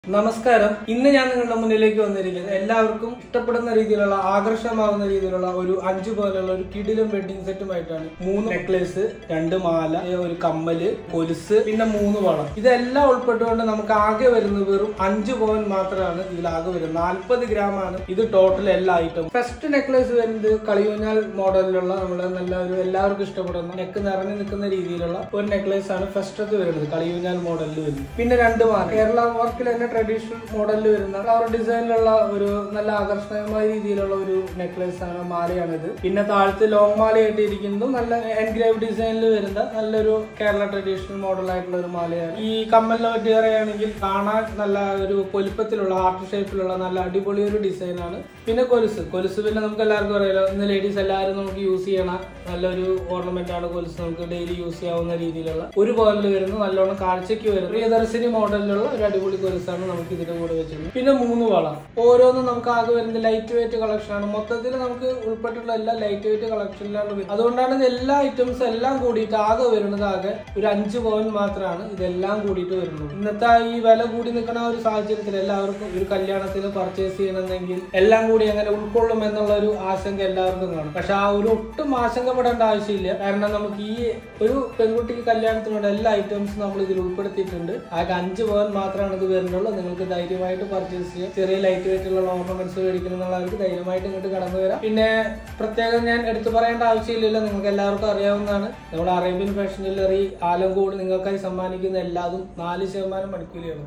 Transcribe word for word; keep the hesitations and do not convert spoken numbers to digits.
നമസ്കാരം. ഇന്ന് ഞാൻ നിങ്ങളുടെ മുന്നിലേക്ക് വന്നിരിക്കുന്നത് എല്ലാവർക്കും ഇഷ്ടപ്പെടുന്ന രീതിയിലുള്ള ആകർഷകമാകുന്ന രീതിയിലുള്ള ഒരു അഞ്ചു പോലുള്ള ഒരു കിടിലും വെഡിങ് സെറ്റുമായിട്ടാണ്. മൂന്ന് നെക്ലേസ്, രണ്ട് മാല, ഒരു കമ്മല്, കൊലുസ്, പിന്നെ മൂന്ന് വളം. ഇതെല്ലാം ഉൾപ്പെട്ടുകൊണ്ട് നമുക്ക് ആകെ വരുന്നത് വെറും അഞ്ചു പവൻ മാത്രമാണ് ഇതിലാകെ വരുന്നത്. നാൽപ്പത് ഗ്രാം ആണ് ഇത് ടോട്ടൽ എല്ലാ ഐറ്റം. ഫസ്റ്റ് നെക്ലേസ് വരുന്നത് കളിയൂഞ്ഞാൽ മോഡലിലുള്ള നമ്മളെ നല്ല ഒരു എല്ലാവർക്കും ഇഷ്ടപ്പെടുന്ന നെക്ക് നിറഞ്ഞു നിൽക്കുന്ന രീതിയിലുള്ള ഒരു നെക്ലേസ് ആണ് ഫസ്റ്റത്ത് വരുന്നത്, കളിയൂഞ്ഞാൽ മോഡലിൽ വരുന്നത്. പിന്നെ രണ്ട് മാല കേരള വർക്കിൽ തന്നെ ട്രഡീഷണൽ മോഡലിൽ വരുന്ന ഫ്ലവർ ഡിസൈനിലുള്ള ഒരു നല്ല ആകർഷകമായ രീതിയിലുള്ള ഒരു നെക്ലേസ് ആണ്, മാലയാണിത്. പിന്നെ താഴത്ത് ലോങ് മാലയായിട്ട് ഇരിക്കുന്നതും നല്ല എൻഗ്രേവ് ഡിസൈനിൽ വരുന്ന നല്ലൊരു കേരള ട്രഡീഷണൽ മോഡൽ ആയിട്ടുള്ള ഒരു മാലയാണ്. ഈ കമ്മലിനെ പറ്റി പറയുകയാണെങ്കിൽ കാണാൻ നല്ല ഒരു പൊലിപ്പത്തിലുള്ള ഹാർട്ട് ഷേപ്പിലുള്ള നല്ല അടിപൊളി ഒരു ഡിസൈനാണ്. പിന്നെ കൊലുസ് കൊലുസ് പിന്നെ നമുക്ക് എല്ലാവർക്കും അറിയാലോ, ഇന്ന് ലേഡീസ് എല്ലാവരും നമുക്ക് യൂസ് ചെയ്യണ നല്ലൊരു ഓർണമെന്റ് ആണ് കൊലുസ്. നമുക്ക് ഡെയിലി യൂസ് ചെയ്യാവുന്ന രീതിയിലുള്ള ഒരു പോലിൽ വരുന്ന നല്ലോണം കാഴ്ചയ്ക്ക് വരുന്ന പ്രിയദർശിനി മോഡലിലുള്ള ഒരു അടിപൊളി കൊലുസാണ് നമുക്ക് ഇതിന്റെ കൂടെ വെച്ചിരുന്നത്. പിന്നെ മൂന്ന് വളം, ഓരോന്നും നമുക്ക് ആകെ വരുന്ന ലൈറ്റ് വെയിറ്റ് കളക്ഷൻ ആണ്. മൊത്തത്തിൽ നമുക്ക് ഉൾപ്പെട്ടിട്ടുള്ള എല്ലാ ലൈറ്റ് വെയിറ്റ് കളക്ഷനിലാണ് വരുന്നത്. അതുകൊണ്ടാണ് ഇത് എല്ലാ ഐറ്റംസ് എല്ലാം കൂടിയിട്ട് ആകെ വരുന്നത് ആകെ ഒരു അഞ്ച് പവൻ മാത്രമാണ് ഇതെല്ലാം കൂടിയിട്ട് വരുന്നത്. ഇന്നത്തെ ഈ വില കൂടി നിൽക്കുന്ന ഒരു സാഹചര്യത്തിൽ എല്ലാവർക്കും ഒരു കല്യാണത്തിന് പർച്ചേസ് ചെയ്യണമെങ്കിൽ എല്ലാം കൂടി അങ്ങനെ ഉൾക്കൊള്ളും എന്നുള്ള ഒരു ആശങ്ക എല്ലാവർക്കും കാണും. പക്ഷെ ആ ഒരു ഒട്ടും ആശങ്കപ്പെടേണ്ട ആവശ്യമില്ല. കാരണം നമുക്ക് ഈ ഒരു പെൺകുട്ടിക്ക് കല്യാണത്തിനുള്ള എല്ലാ ഐറ്റംസും നമ്മൾ ഇതിൽ ഉൾപ്പെടുത്തിയിട്ടുണ്ട്. ആകെ അഞ്ച് പവൻ മാത്രമാണ് ഇത് വരുന്നുള്ളൂ. നിങ്ങൾക്ക് ധൈര്യമായിട്ട് പർച്ചേസ് ചെയ്യാം. ചെറിയ ലൈറ്റ് വെയിറ്റ് ഉള്ള ഓർണമെന്റ്സ് മേടിക്കുന്നുള്ളവർക്ക് ധൈര്യമായിട്ട് ഇങ്ങോട്ട് കടന്നു വരാം. പിന്നെ പ്രത്യേകം ഞാൻ എടുത്തു പറയേണ്ട ആവശ്യമില്ലല്ലോ, നിങ്ങൾക്ക് എല്ലാവർക്കും അറിയാവുന്നതാണ്. നമ്മുടെ അറേബ്യൻ ഫാഷൻ ജ്വല്ലറി ആലങ്കോട് നിങ്ങൾക്കായി സമ്മാനിക്കുന്ന എല്ലാതും നാല് ശതമാനം പണിക്കൂലിയാണ്.